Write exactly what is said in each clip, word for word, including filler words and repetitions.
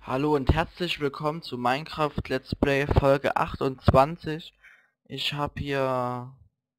Hallo und herzlich willkommen zu Minecraft Let's Play Folge achtundzwanzig. Ich habe hier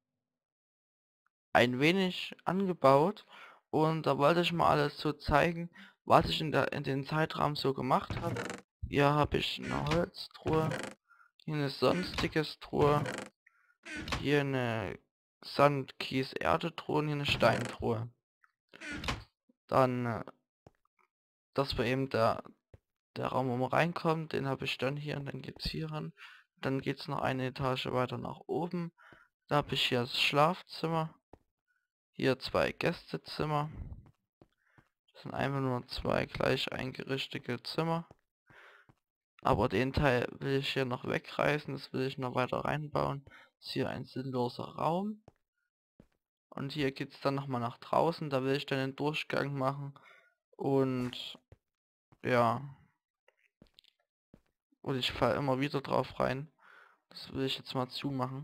ein wenig angebaut und da wollte ich mal alles so zeigen, was ich in, der, in den Zeitraum so gemacht habe. Hier habe ich eine Holztruhe, hier eine sonstiges Truhe, hier eine Sand, Kies, Erde Truhe und hier eine Steintruhe. Dann, äh, das war eben der Der Raum, wo man reinkommt, den habe ich dann hier und dann geht's hier ran. Dann geht's noch eine Etage weiter nach oben. Da habe ich hier das Schlafzimmer. Hier zwei Gästezimmer. Das sind einfach nur zwei gleich eingerichtete Zimmer. Aber den Teil will ich hier noch wegreißen, das will ich noch weiter reinbauen. Das ist hier ein sinnloser Raum. Und hier geht's dann nochmal nach draußen, da will ich dann den Durchgang machen. Und ja, und ich falle immer wieder drauf rein. Das will ich jetzt mal zumachen.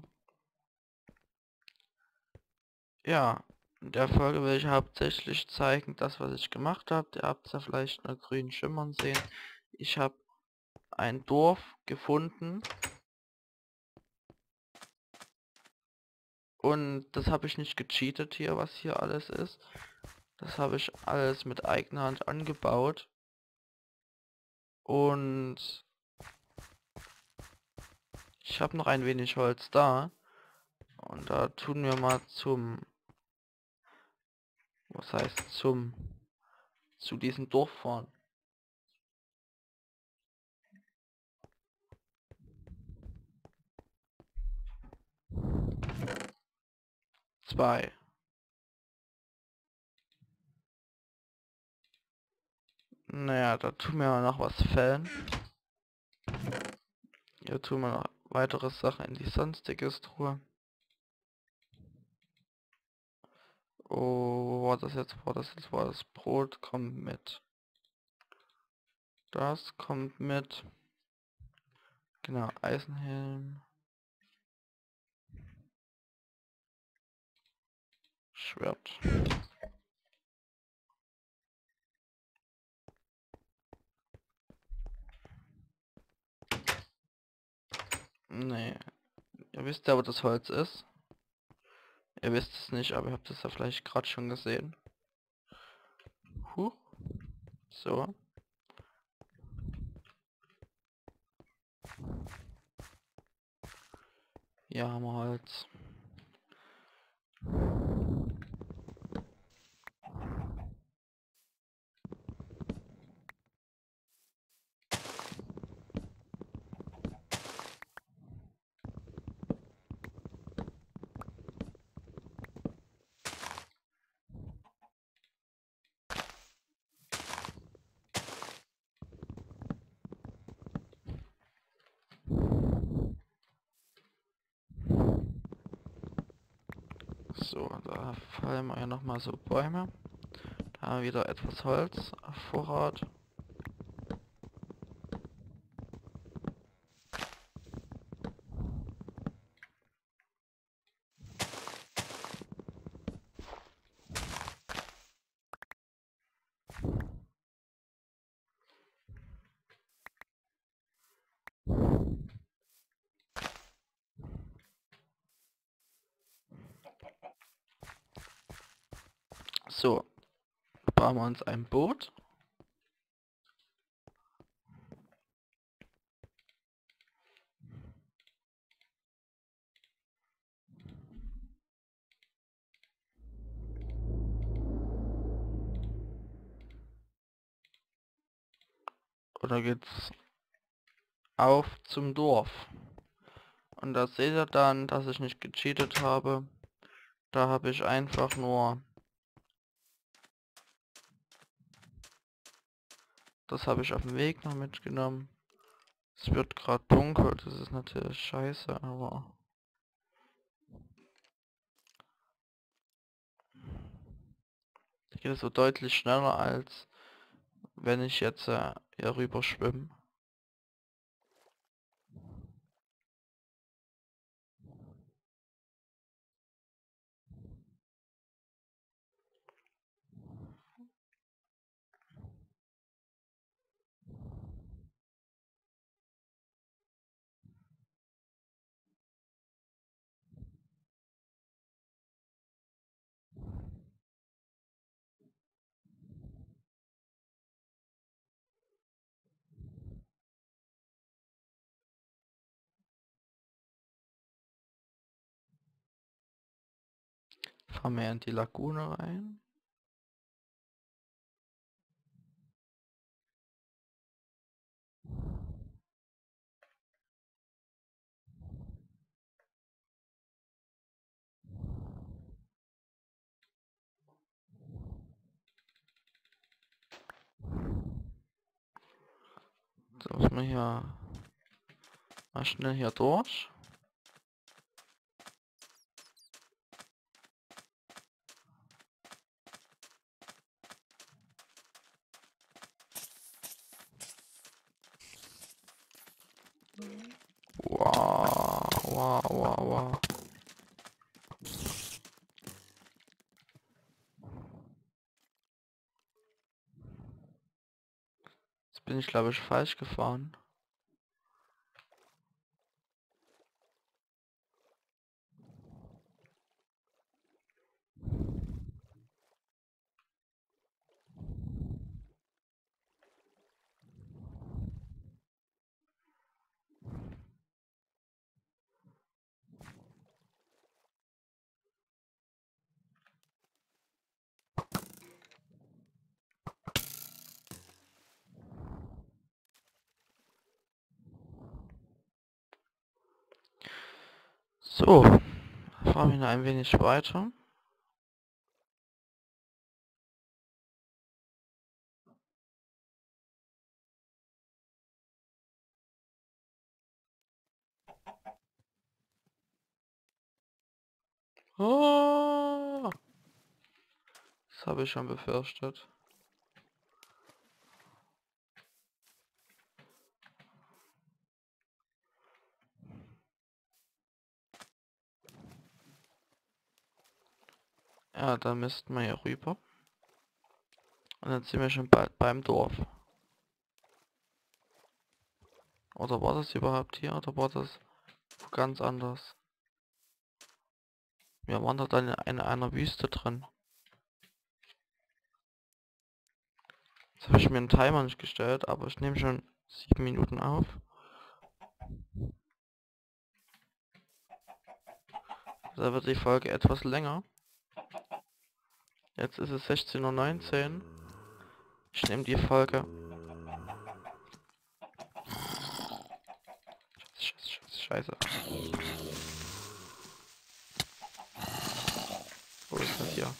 Ja, in der Folge will ich hauptsächlich zeigen, das was ich gemacht habe. Ihr habt ja vielleicht nur grün schimmern sehen. Ich habe ein Dorf gefunden und das habe ich nicht gecheatet hier, was hier alles ist. Das habe ich alles mit eigener Hand angebaut und ich habe noch ein wenig Holz da und da tun wir mal zum, was heißt zum, zu diesem Dorf fahren. Zwei. Naja, da tun wir noch was fällen. Hier tun wir noch weitere Sachen in die sonstiges Truhe. Oh, wo war das jetzt? War das jetzt? War das Brot? Kommt mit. Das kommt mit. Genau, Eisenhelm. Schwert. Nee. Ihr wisst ja, wo das Holz ist. Ihr wisst es nicht, aber ihr habt es ja vielleicht gerade schon gesehen. Huh. So. Hier haben wir Holz. So, da fallen wir ja nochmal so Bäume. Da haben wir wieder etwas Holz auf Vorrat. So, bauen wir uns ein Boot. Oder geht's auf zum Dorf? Und da seht ihr dann, dass ich nicht gecheatet habe. Da habe ich einfach nur... Das habe ich auf dem Weg noch mitgenommen. Es wird gerade dunkel, das ist natürlich scheiße, aber... Geht es so deutlich schneller, als wenn ich jetzt äh, hier rüber schwimme. Fahren wir in die Lagune rein. So müssen wir hier mal schnell hier durch. Wow, wow, wow, wow. Jetzt bin ich, glaube ich, falsch gefahren. So, fahren wir noch ein wenig weiter. Oh, das habe ich schon befürchtet. Ja, dann müssten wir hier rüber. Und dann sind wir schon bald beim Dorf. Oder war das überhaupt hier? Oder war das ganz anders? Wir waren da dann in einer Wüste drin. Jetzt habe ich mir einen Timer nicht gestellt, aber ich nehme schon sieben Minuten auf. Da wird die Folge etwas länger. Jetzt ist es sechzehn Uhr neunzehn. Ich nehme die Folge. Scheiße, scheiße, scheiße. Wo ist das hier?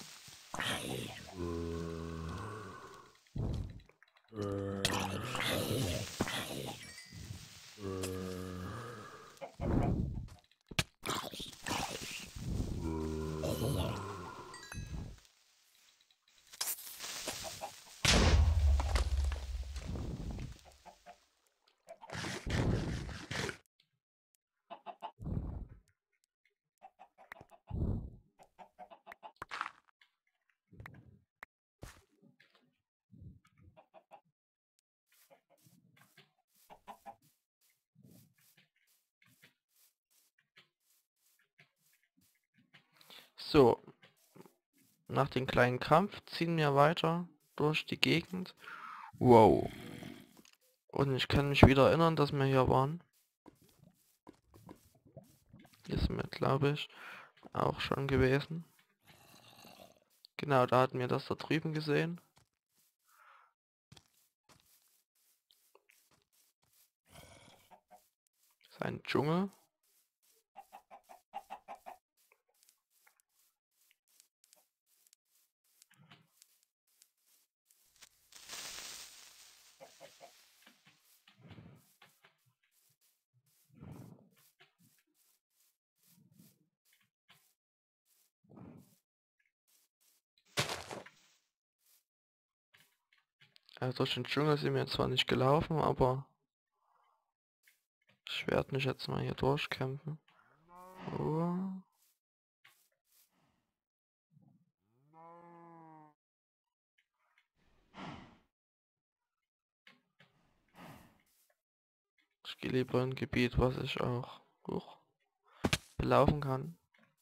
So, nach dem kleinen Kampf ziehen wir weiter durch die Gegend. Wow. Und ich kann mich wieder erinnern, dass wir hier waren. Hier sind wir, glaube ich, auch schon gewesen. Genau, da hatten wir das da drüben gesehen. Das ist ein Dschungel. Also durch den Dschungel sind wir zwar nicht gelaufen, aber ich werde mich jetzt mal hier durchkämpfen. Oh. Ich gehe lieber in ein Gebiet, was ich auch hoch belaufen kann.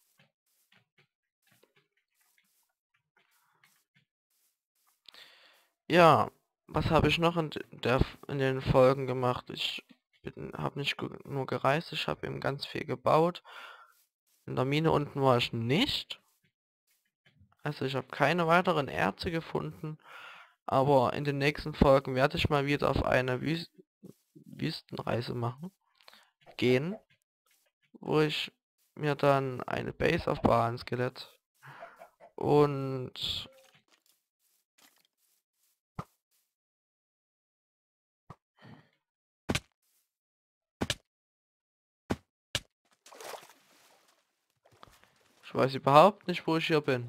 Ja, was habe ich noch in der in den Folgen gemacht? Ich habe nicht nur gereist, ich habe eben ganz viel gebaut. In der Mine unten war ich nicht. Also ich habe keine weiteren Erze gefunden, aber in den nächsten Folgen werde ich mal wieder auf eine Wüst Wüstenreise machen, gehen, wo ich mir dann eine Base aufbaue an Skelett und ich weiß überhaupt nicht, wo ich hier bin.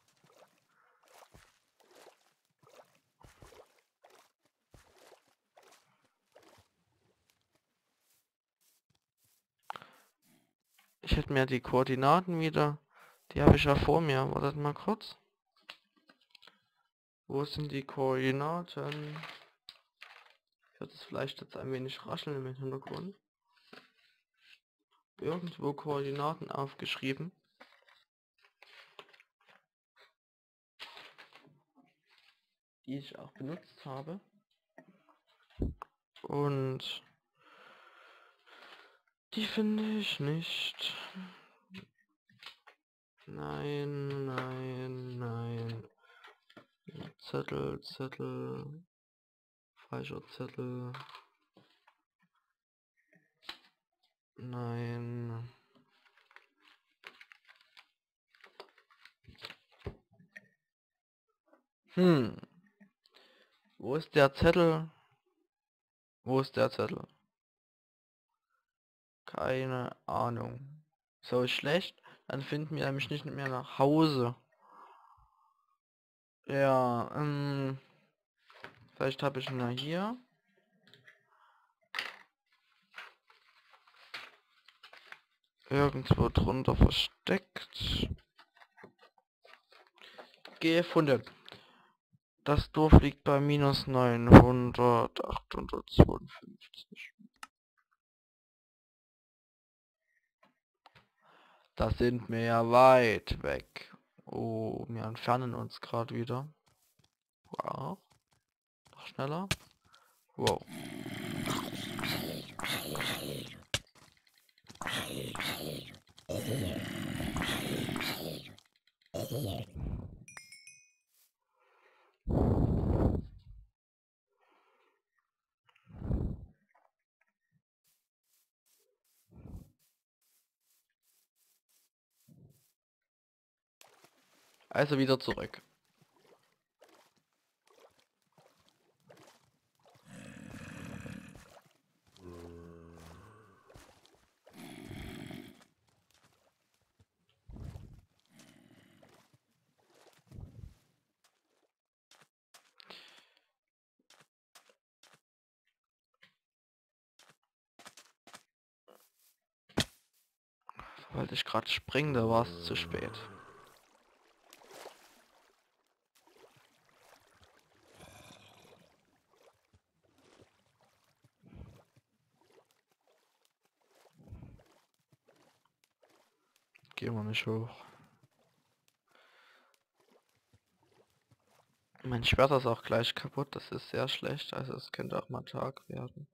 Ich hätte mir die Koordinaten wieder. Die habe ich ja vor mir. Wartet mal kurz. Wo sind die Koordinaten? Wird es vielleicht jetzt ein wenig rascheln im Hintergrund? Irgendwo Koordinaten aufgeschrieben. Die ich auch benutzt habe. Und die finde ich nicht. Nein, nein, nein. Zettel, Zettel. Falscher Zettel. Nein. Hm. Wo ist der Zettel? Wo ist der Zettel? Keine Ahnung. So schlecht? Dann finden wir nämlich nicht mehr nach Hause. Ja, ähm. Vielleicht habe ich ihn ja hier. Irgendwo drunter versteckt. Gefunden. Das Dorf liegt bei minus neunhundert, achthundertzweiundfünfzig. Da sind wir ja weit weg. Oh, wir entfernen uns gerade wieder. Wow. Noch schneller. Wow. Also wieder zurück. Wollte ich gerade springen, da war es zu spät. Gehen wir nicht hoch. Mein Schwert ist auch gleich kaputt, das ist sehr schlecht, also es könnte auch mal Tag werden.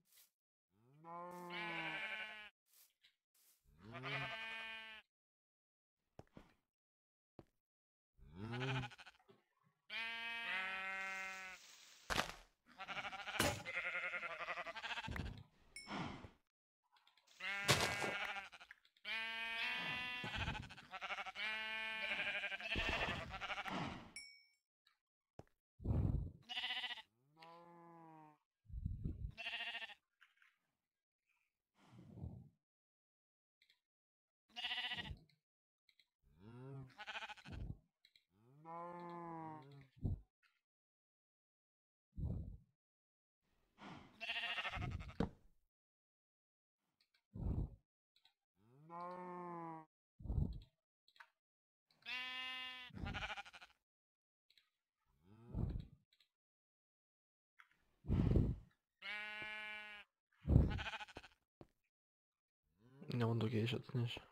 Ja, runter gehe ich jetzt nicht.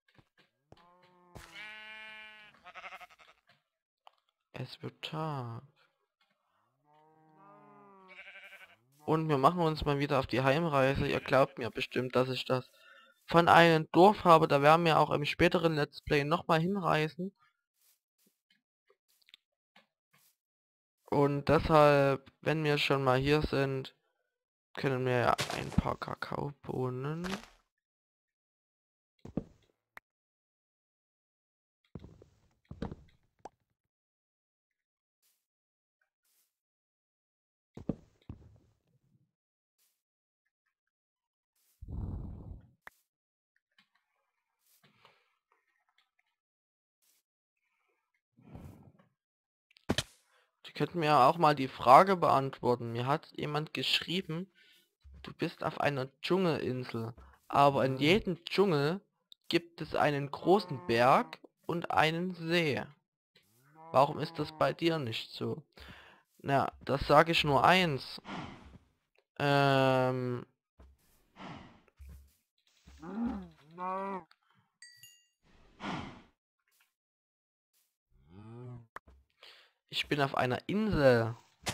Es wird Tag. Und wir machen uns mal wieder auf die Heimreise. Ihr glaubt mir bestimmt, dass ich das von einem Dorf habe. Da werden wir auch im späteren Let's Play nochmal hinreisen. Und deshalb, wenn wir schon mal hier sind, können wir ja ein paar Kakaobohnen. Die könnten mir auch mal die Frage beantworten. Mir hat jemand geschrieben, du bist auf einer Dschungelinsel, aber in jedem Dschungel gibt es einen großen Berg und einen See. Warum ist das bei dir nicht so? Na, das sage ich nur eins. Ähm, ich bin auf einer Insel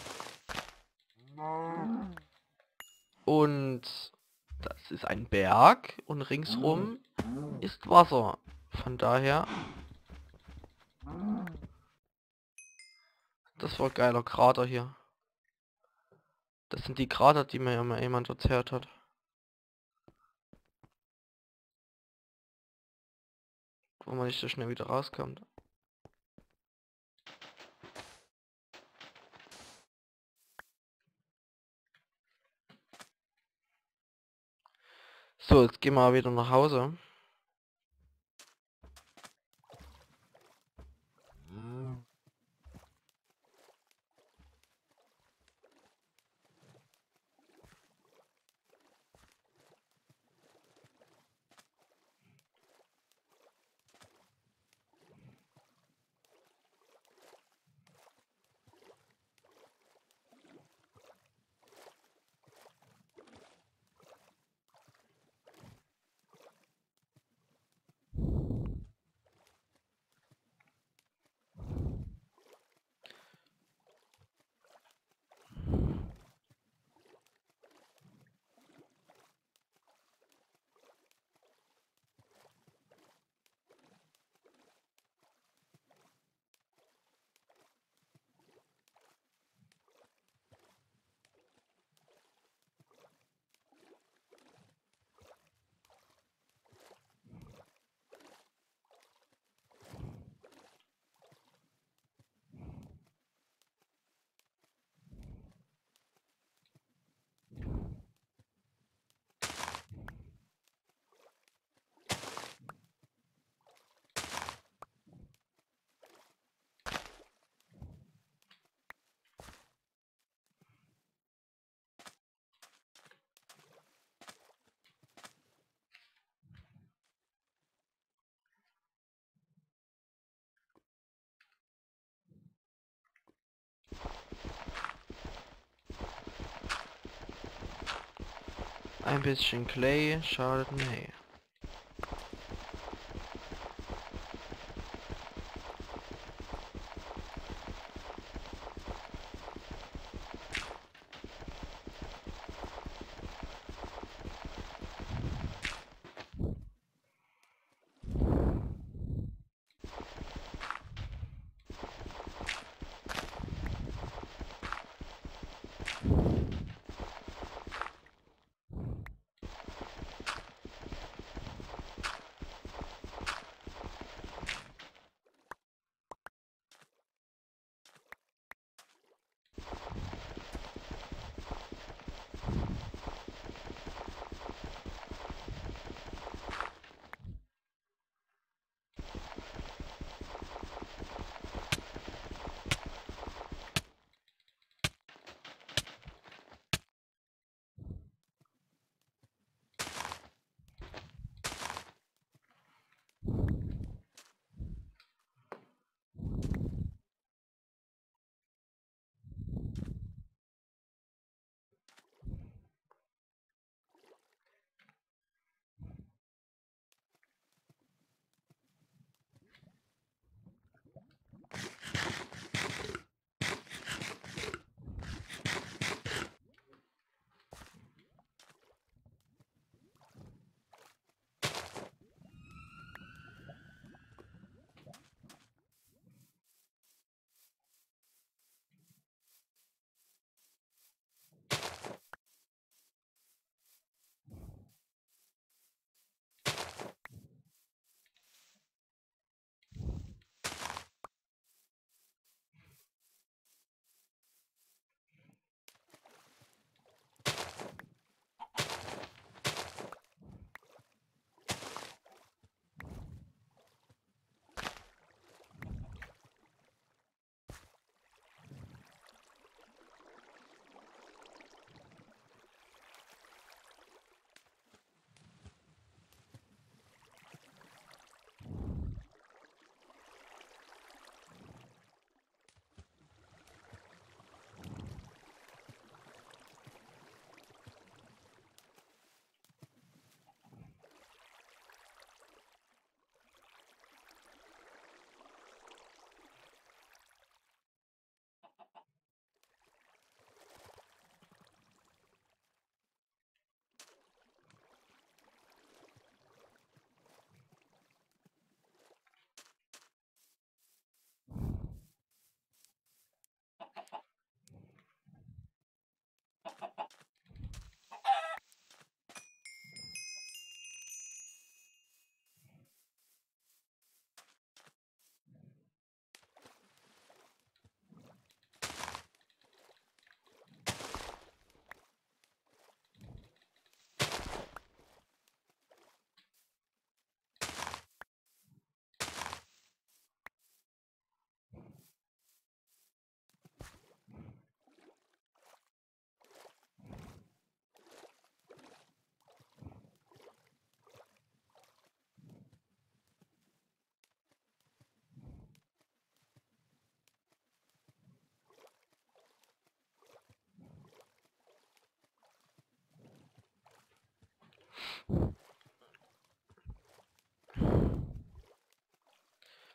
und das ist ein Berg und ringsrum ist Wasser. Von daher, das war ein geiler Krater hier. Das sind die Krater, die mir immer jemand erzählt hat. Wo man nicht so schnell wieder rauskommt. So, jetzt gehen wir wieder nach Hause. Ein bisschen Clay schadet nie.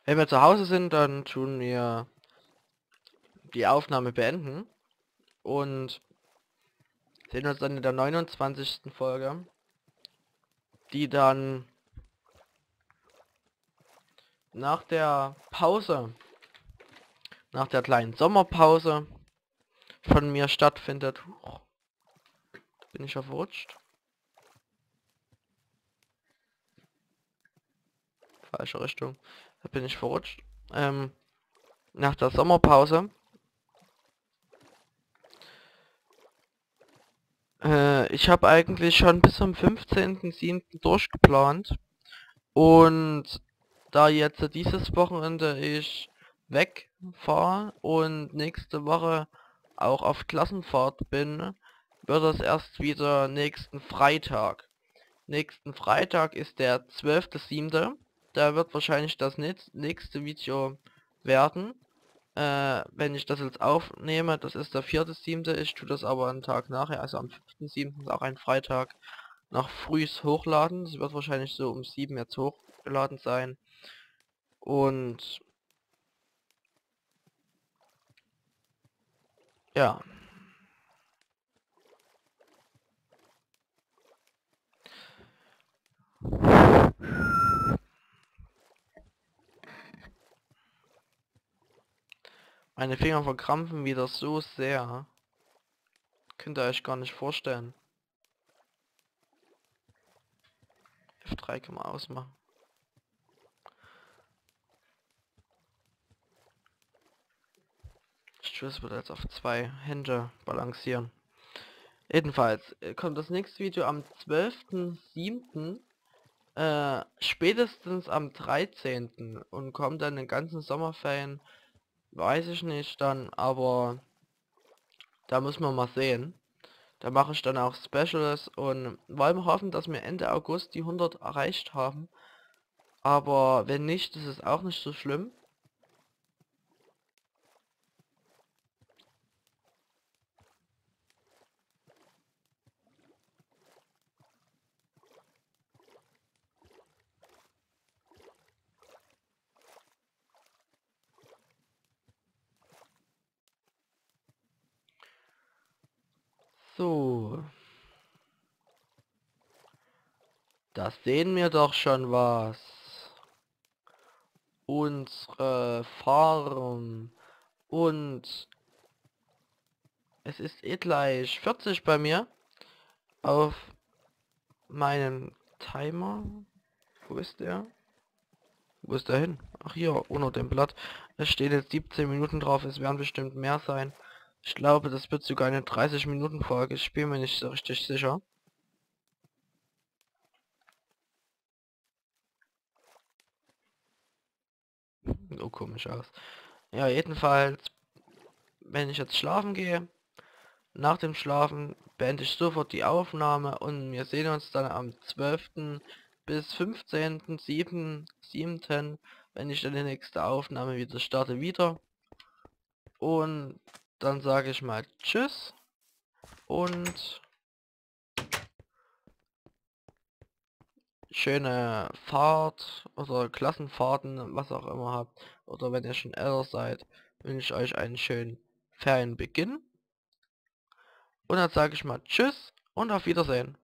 Wenn wir zu Hause sind, dann tun wir die Aufnahme beenden und sehen uns dann in der neunundzwanzigsten Folge, die dann nach der Pause, nach der kleinen Sommerpause von mir stattfindet. Huch, bin ich ja verrutscht. Falsche Richtung. Da bin ich verrutscht. Ähm, nach der Sommerpause. Äh, ich habe eigentlich schon bis zum fünfzehnten siebten durchgeplant. Und da jetzt dieses Wochenende ich wegfahre und nächste Woche auch auf Klassenfahrt bin, wird es erst wieder nächsten Freitag. Nächsten Freitag ist der zwölfte siebte Da wird wahrscheinlich das nächste Video werden. Äh, wenn ich das jetzt aufnehme, das ist der vierte siebte Ich tue das aber einen Tag nachher, also am fünften siebten ist auch ein Freitag, noch frühs hochladen. Das wird wahrscheinlich so um sieben jetzt hochgeladen sein. Und ja. Meine Finger verkrampfen wieder so sehr. Könnt ihr euch gar nicht vorstellen. F drei kann man ausmachen. Ich würde jetzt auf zwei Hände balancieren. Jedenfalls äh, kommt das nächste Video am zwölften siebten Äh, spätestens am dreizehnten und kommt dann den ganzen Sommerferien, weiß ich nicht dann, aber da müssen wir mal sehen. Da mache ich dann auch Specials und wollen wir hoffen, dass wir Ende August die hundert erreicht haben. Aber wenn nicht, das ist auch nicht so schlimm. So, da sehen wir doch schon was. Unsere Farm. Und es ist eh gleich vierzig bei mir auf meinem Timer. Wo ist der? Wo ist der hin? Ach, hier, unter dem Blatt. Es steht jetzt siebzehn Minuten drauf, es werden bestimmt mehr sein. Ich glaube, das wird sogar eine dreißig Minuten Folge, ich bin mir nicht so richtig sicher. So komisch aus. Ja, jedenfalls, wenn ich jetzt schlafen gehe, nach dem Schlafen beende ich sofort die Aufnahme und wir sehen uns dann am zwölften bis fünfzehnten siebten wenn ich dann die nächste Aufnahme wieder starte, wieder. Und dann sage ich mal Tschüss und schöne Fahrt oder Klassenfahrten, was auch immer habt. Oder wenn ihr schon älter seid, wünsche ich euch einen schönen Ferienbeginn. Und dann sage ich mal Tschüss und auf Wiedersehen.